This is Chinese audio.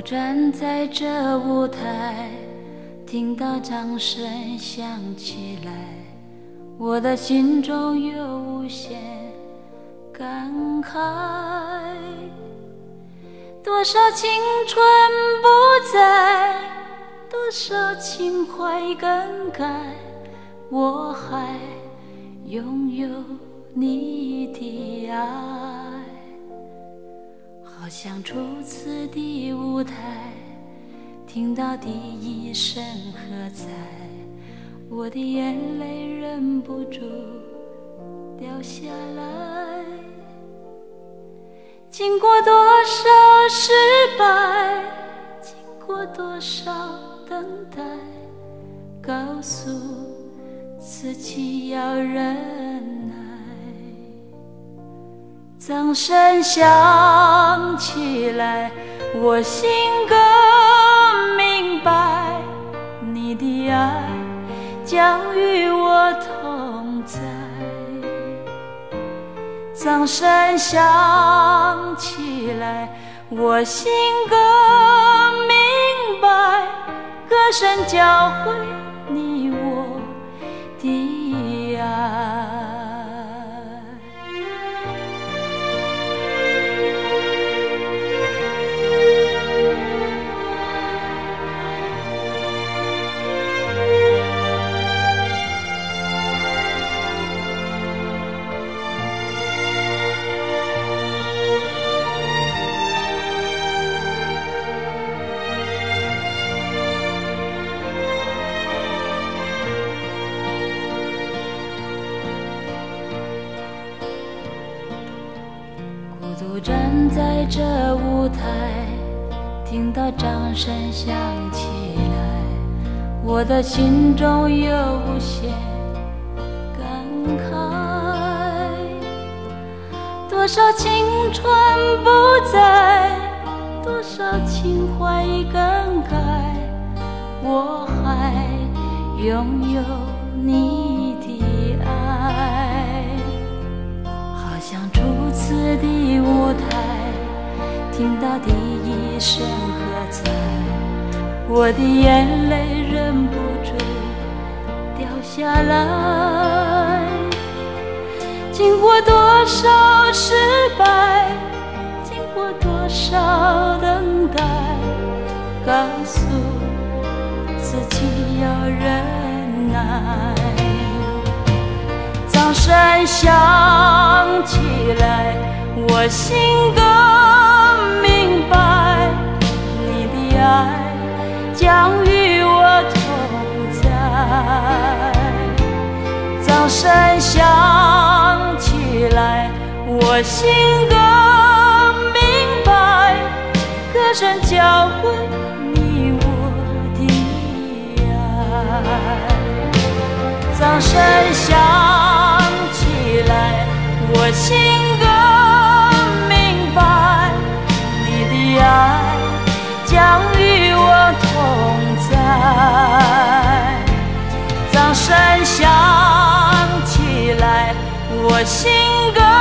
站在这舞台，听到掌声响起来，我的心中有无限感慨。多少青春不在，多少情怀更改，我还拥有你的爱。好像初次的舞台，听到第一声喝彩，我的眼泪忍不住掉下来。经过多少失败，经过多少等待，告诉自己要忍耐。掌声响起来，我心更明白，你的爱将与我同在。掌声响起来，我心更明白，歌声教会你我的爱。站在这舞台，听到掌声响起来，我的心中有无限感慨。多少青春不在，多少情怀更改，我还拥有你的爱。好像初次的舞台，听到第一声喝彩，我的眼泪忍不住掉下来。经过多少失败，经过多少等待，告诉自己要忍耐。掌声响起来，我心更明白，你的爱将与我同在。掌声响起来，我心更明白，歌声教会你我的爱。掌声响起来，我心更明白，你的爱将与我同在。掌声响起来，我心更